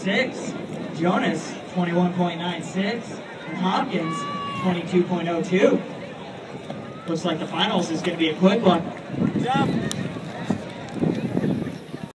21.96. Jonas, 21.96. And Hopkins, 22.02. Looks like the finals is going to be a quick one. Good job.